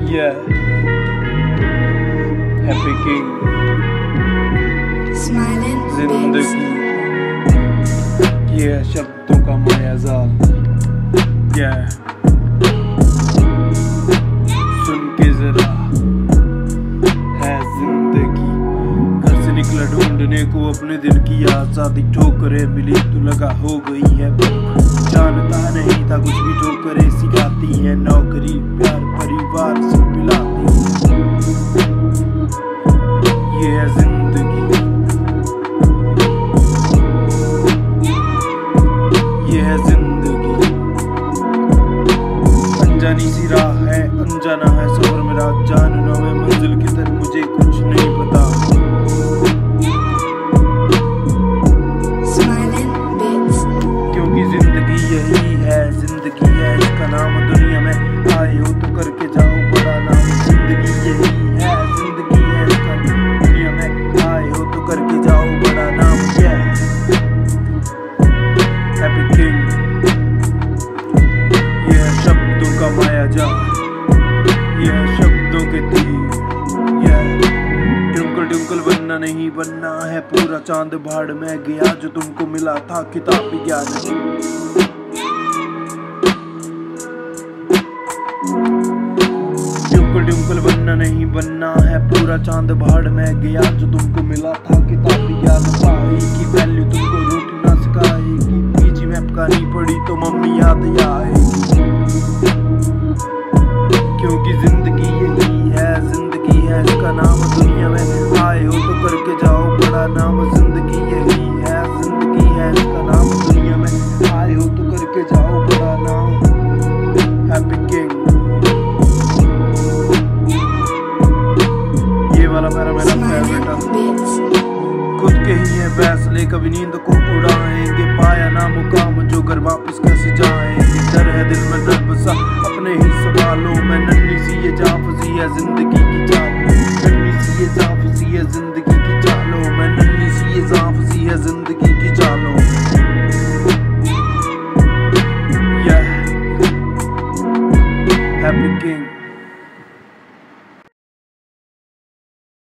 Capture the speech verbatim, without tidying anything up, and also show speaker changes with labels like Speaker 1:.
Speaker 1: Yeah, Happy King.
Speaker 2: Smiling
Speaker 1: जिंदगी ये है शब्दों का मायाजाल। Yeah, सुन के जरा है जिंदगी। घर से निकला ढूंढने को अपने दिल की आजादी, ठोकरें मिली तो लगा हो गई है भूख। जानता नहीं था कुछ भी ठोकरें सिखाती है, नौकरी प्यार परिवार से मिलाती है। ये है जिंदगी, ये है जिंदगी। अनजानी सी राह है, अनजाना है सफर मेरा, जानना मैं मंजिल की तरफ मुझे कुछ नहीं पता। क्योंकि जिंदगी यही है, जिंदगी है इसका नाम, दुनिया में आए हो तो करके जाओ बड़ा नाम। जिंदगी यही है, जिंदगी है इसका नाम, दुनिया में आए हो तो करके जाओ बड़ा नाम। क्या हैप्पी किंग, ये है शब्दों का मायाजाल, ये है शब्दों के तीर। ट्विंकल ट्विंकल बनना नहीं बनना है पूरा चांद, भाड़ में गया जो तुमको मिला था किताबी ज्ञान। ट्विंकल ट्विंकल बनना नहीं बनना है पूरा चांद, भाड़ में गया जो तुमको मिला था किताबी ज्ञान। पाई की वैल्यू तुमको रोटी ना सिखाएगी, पीजी मैप का नहीं पड़ी तो मम्मी याद आएगी। क्योंकि जिंदगी यही है, जिंदगी है इसका नाम, दुनिया में आए हो तो करके जाओ बड़ा नाम। जिंदगी यही है, जिंदगी है इसका नाम, दुनिया में आए हो तो करके जाओ बड़ा नाम। हैप्पी किंग, ये वाला मेरा मेरा फेवरेट है। खुद के ही है फैसले, कभी नींद को उड़ाएंगे, पाया ना मुकाम जो घर वापस कैसे जाएंगे। डर है दिल में दर्द बसा अपने ही सवालों में, नन्ही सी ये जाफसी है जिंदगी की चाल, नन्ही सी ये जाफसी है जिंदगी